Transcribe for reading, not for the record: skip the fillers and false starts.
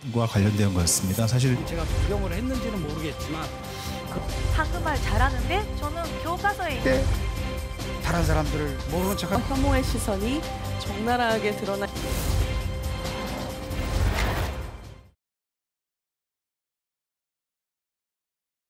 과 관련된 거였습니다. 사실 제가 적용을 했는지는 모르겠지만 한국말 잘하는데 저는 교과서에 그때 다른 사람들을 모르는 척한 혐오의 시선이 적나라하게 드러나